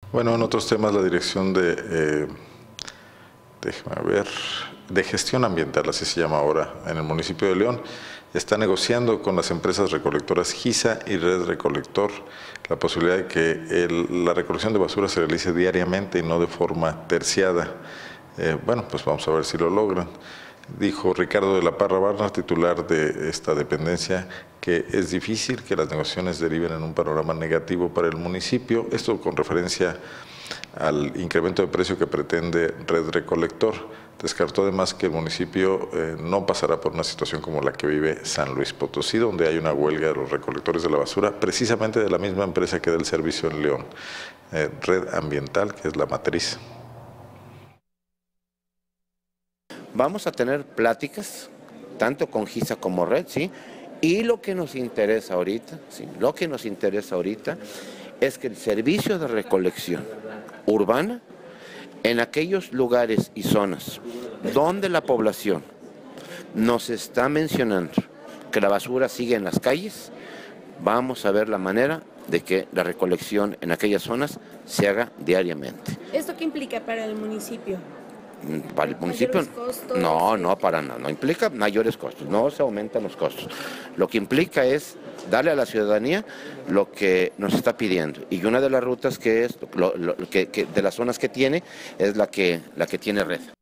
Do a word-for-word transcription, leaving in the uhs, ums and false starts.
Bueno, en otros temas, la Dirección de, eh, déjame ver, de Gestión Ambiental, así se llama ahora, en el municipio de León, está negociando con las empresas recolectoras GISA y Red Recolector la posibilidad de que el, la recolección de basura se realice diariamente y no de forma terciada. Eh, bueno, pues vamos a ver si lo logran. Dijo Ricardo de la Parra Barna, titular de esta dependencia, que es difícil que las negociaciones deriven en un panorama negativo para el municipio. Esto con referencia al incremento de precio que pretende Red Recolector. Descartó además que el municipio eh, no pasará por una situación como la que vive San Luis Potosí, donde hay una huelga de los recolectores de la basura, precisamente de la misma empresa que da el servicio en León, eh, Red Ambiental, que es la matriz. Vamos a tener pláticas, tanto con GISA como Red, ¿sí? Y lo que nos interesa ahorita, ¿sí? Lo que nos interesa ahorita es que el servicio de recolección urbana, en aquellos lugares y zonas donde la población nos está mencionando que la basura sigue en las calles, vamos a ver la manera de que la recolección en aquellas zonas se haga diariamente. ¿Esto qué implica para el municipio? Para el municipio, costos, no, no, para nada, no implica mayores costos, no se aumentan los costos. Lo que implica es darle a la ciudadanía lo que nos está pidiendo. Y una de las rutas que es, lo, lo, que, que de las zonas que tiene, es la que, la que tiene Red.